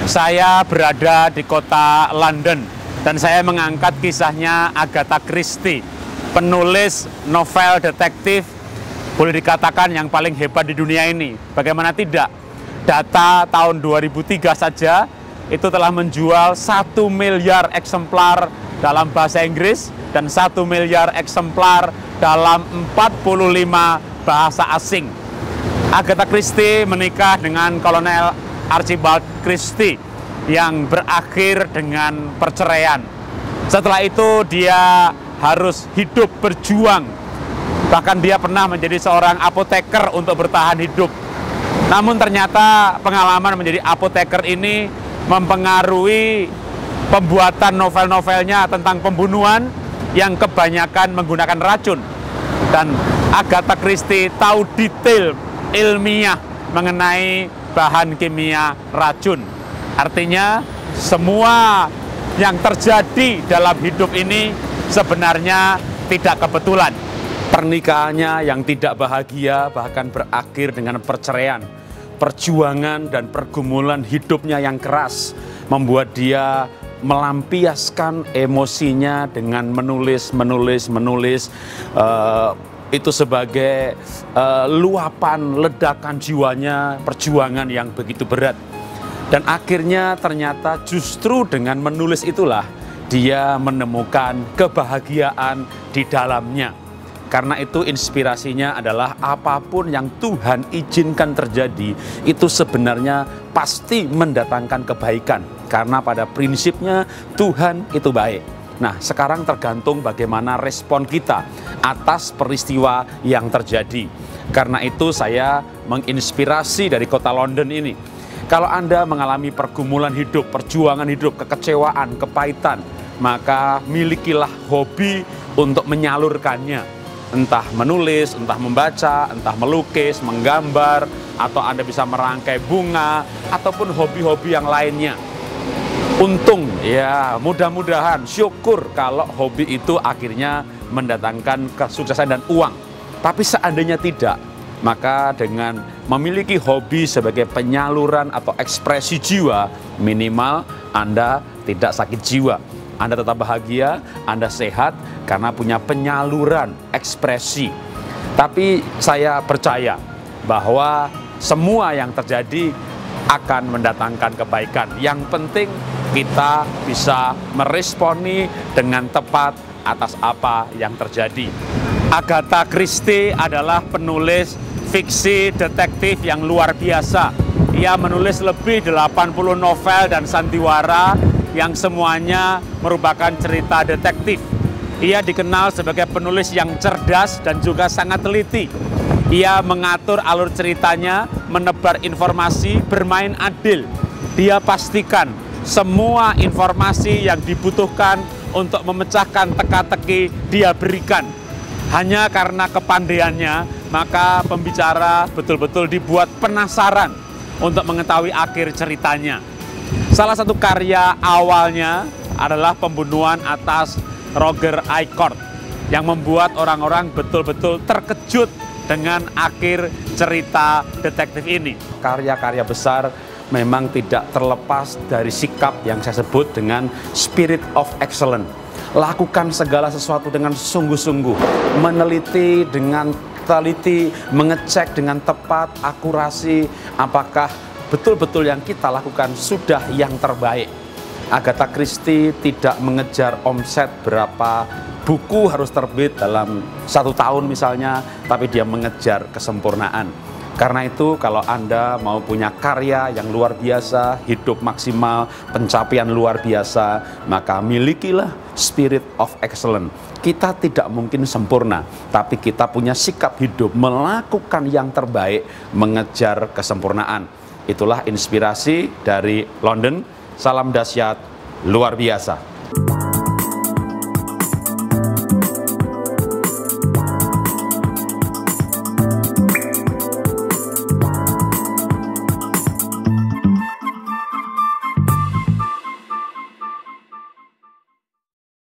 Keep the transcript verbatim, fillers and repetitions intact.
Saya berada di kota London dan saya mengangkat kisahnya Agatha Christie, penulis novel detektif boleh dikatakan yang paling hebat di dunia ini. Bagaimana tidak? Data tahun dua ribu tiga saja itu telah menjual satu miliar eksemplar dalam bahasa Inggris dan satu miliar eksemplar dalam empat puluh lima bahasa asing. Agatha Christie menikah dengan Kolonel Archibald Christie yang berakhir dengan perceraian. Setelah itu dia harus hidup berjuang. Bahkan dia pernah menjadi seorang apoteker untuk bertahan hidup. Namun ternyata pengalaman menjadi apoteker ini mempengaruhi pembuatan novel-novelnya tentang pembunuhan yang kebanyakan menggunakan racun. Dan Agatha Christie tahu detail ilmiah mengenai bahan kimia racun. Artinya semua yang terjadi dalam hidup ini sebenarnya tidak kebetulan. Pernikahannya yang tidak bahagia bahkan berakhir dengan perceraian. Perjuangan dan pergumulan hidupnya yang keras membuat dia melampiaskan emosinya dengan menulis, menulis, menulis. Uh, itu sebagai uh, luapan ledakan jiwanya, perjuangan yang begitu berat. Dan akhirnya ternyata justru dengan menulis itulah dia menemukan kebahagiaan di dalamnya. Karena itu inspirasinya adalah apapun yang Tuhan izinkan terjadi itu sebenarnya pasti mendatangkan kebaikan. Karena pada prinsipnya Tuhan itu baik. Nah, sekarang tergantung bagaimana respon kita atas peristiwa yang terjadi. Karena itu saya menginspirasi dari kota London ini. Kalau Anda mengalami pergumulan hidup, perjuangan hidup, kekecewaan, kepahitan, maka milikilah hobi untuk menyalurkannya. Entah menulis, entah membaca, entah melukis, menggambar, atau Anda bisa merangkai bunga, ataupun hobi-hobi yang lainnya. Untung, ya mudah-mudahan, syukur kalau hobi itu akhirnya mendatangkan kesuksesan dan uang. Tapi seandainya tidak, maka dengan memiliki hobi sebagai penyaluran atau ekspresi jiwa, minimal Anda tidak sakit jiwa. Anda tetap bahagia, Anda sehat karena punya penyaluran ekspresi. Tapi saya percaya bahwa semua yang terjadi akan mendatangkan kebaikan. Yang penting kita bisa meresponi dengan tepat atas apa yang terjadi. Agatha Christie adalah penulis fiksi detektif yang luar biasa. Ia menulis lebih delapan puluh novel dan sandiwara yang semuanya merupakan cerita detektif. Ia dikenal sebagai penulis yang cerdas dan juga sangat teliti. Ia mengatur alur ceritanya, menebar informasi, bermain adil. Dia pastikan semua informasi yang dibutuhkan untuk memecahkan teka-teki dia berikan. Hanya karena kepandaiannya, maka pembicara betul-betul dibuat penasaran untuk mengetahui akhir ceritanya. Salah satu karya awalnya adalah pembunuhan atas Roger Ackroyd yang membuat orang-orang betul-betul terkejut dengan akhir cerita detektif ini. Karya-karya besar memang tidak terlepas dari sikap yang saya sebut dengan spirit of excellence. Lakukan segala sesuatu dengan sungguh-sungguh, meneliti dengan teliti, mengecek dengan tepat, akurasi, apakah betul-betul yang kita lakukan sudah yang terbaik. Agatha Christie tidak mengejar omset berapa buku harus terbit dalam satu tahun misalnya, tapi dia mengejar kesempurnaan. Karena itu kalau Anda mau punya karya yang luar biasa, hidup maksimal, pencapaian luar biasa, maka milikilah spirit of excellence. Kita tidak mungkin sempurna, tapi kita punya sikap hidup melakukan yang terbaik, mengejar kesempurnaan. Itulah inspirasi dari London. Salam dahsyat luar biasa.